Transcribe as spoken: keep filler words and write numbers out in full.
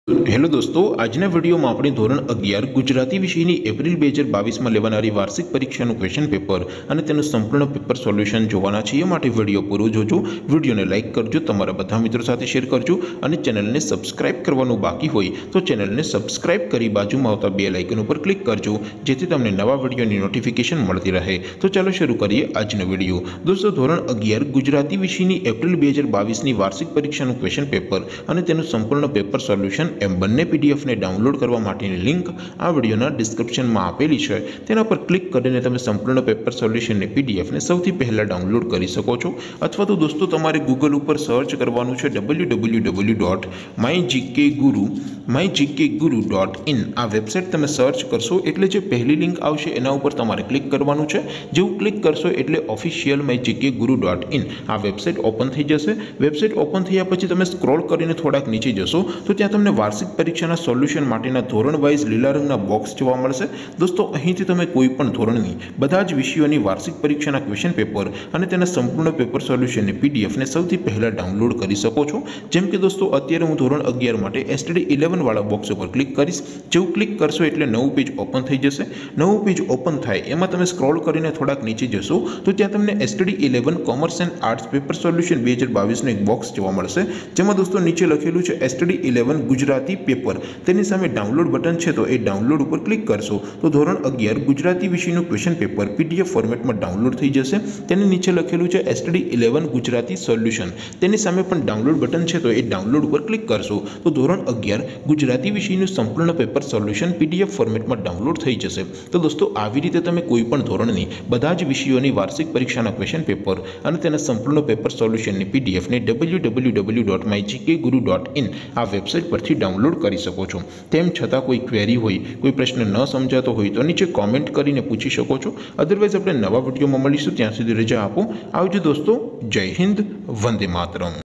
Hello दोस्तों, આજના વિડીયોમાં આપણે ધોરણ અગિયાર ગુજરાતી વિષયની એપ્રિલ બે હજાર બાવીસમાં લેવાનારી વાર્ષિક પરીક્ષાનું ક્વેશ્ચન પેપર અને તેનું સંપૂર્ણ પેપર સોલ્યુશન જોવાના છીએ। માટે વિડીયો પૂરો જોજો, વિડીયોને લાઇક કરજો, તમારા બધા મિત્રો સાથે શેર કરજો અને ચેનલને સબસ્ક્રાઇબ કરવાનું બાકી હોય તો ચેનલને સબસ્ક્રાઇબ કરી બાજુમાં આવતા બેલ આઇકન ઉપર ક્લિક કરજો, જેથી તમને નવા વિડીયોની નોટિફિકેશન મળતી રહે। તો ચાલો શરૂ કરીએ આજનો વિડીયો। દોસ્તો, ધોરણ અગિયાર ગુજરાતી વિષયની એપ્રિલ બે હજાર બાવીસની વાર્ષિક પરીક્ષાનું ક્વેશ્ચન પેપર અને તેનું સંપૂર્ણ પેપર સોલ્યુશન एम बने पीडीएफ ने डाउनलॉड करवा माटेनी लिंक आ वीडियोना डिस्क्रिप्शन में आपेली है। तेना पर क्लिक करीने तमे संपूर्ण पेपर सोल्यूशन ने पीडीएफ ने सौथी पहला डाउनलॉड करी सको छो। अथवा तो दोस्तों तमारे गूगल पर सर्च करवानुं छे W W W dot my GK guru my GK guru dot in आ वेबसाइट तमे सर्च करशो एटले जे पहली लिंक आवशे एना उपर तमारे क्लिक करवानुं छे। जेवुं क्लिक करशो एटले official my GK guru dot in आ वेबसाइट ओपन थई जशे। वेबसाइट ओपन थया पछी तमे स्क्रॉल करीने थोड़ाक नीचे जशो तो त्यां तमने वार्षिक परीक्षाना सोल्यूशन माटेना धोरण वाइज लीला रंगना बॉक्स जोवा मळशे। दोस्तों, અહીંથી તમે કોઈ પણ ધોરણની બધા જ વિષયોની વાર્ષિક પરીક્ષાના ક્વેશ્ચન પેપર અને તેના સંપૂર્ણ પેપર સોલ્યુશનની પીડીએફ ને સૌથી પહેલા ડાઉનલોડ કરી શકો છો। જેમ કે દોસ્તો, અત્યારે હું ધોરણ અગિયાર માટે એસટીડી ઇલેવન વાળા બોક્સ ઉપર ક્લિક કરીશ। જેવું ક્લિક કરશો એટલે નવું પેજ ઓપન થઈ જશે। નવું પેજ ઓપન થાય એમાં તમે સ્ક્રોલ કરીને થોડાક નીચે જશો તો ત્યાં તમને STD eleven commerce and arts paper solution બે હજાર બાવીસનું એક બોક્સ જોવા મળશે, જેમાં દોસ્તો નીચે લખેલું છે એસટીડી ઇલેવન ગુજરાતી पेपर। तेनी सामे डाउनलॉड बटन है तो ये डाउनलॉड पर क्लिक करशो तो धोरण अगियार गुजराती विषयનું क्वेश्चन पेपर पीडीएफ फॉर्मेट में डाउनलॉड थी जैसे। तेनी नीचे लखेलू है एसटीडी इलेवन गुजराती सोल्यूशन। तेनी सामे पण डाउनलॉड बटन है तो ये डाउनलॉड पर क्लिक करशो तो धोरण अगियार गुजराती विषयનું संपूर्ण पेपर सोल्यूशन पीडीएफ फॉर्मेट में डाउनलॉड थी जैसे। तो दोस्तों, આવી રીતે તમે કોઈ પણ ધોરણની બધા જ વિષયોની વાર્ષિક પરીક્ષાના ક્વેશ્ચન પેપર અને તેના સંપૂર્ણ પેપર સોલ્યુશનની પીડીએફ ને W W W dot my GK guru dot in આ વેબસાઇટ પરથી ડાઉનલોડ કરી શકો છો। તેમ છતાં કોઈ ક્વેરી હોય, કોઈ પ્રશ્ન ન સમજાતો હોય તો નીચે કોમેન્ટ કરીને પૂછી શકો છો। અધરવાઇઝ આપણે નવા વિડીયોમાં મળીશું, ત્યાં સુધી રજા આપો। આવજો દોસ્તો, જય હિન્દ, વંદે માતરમ।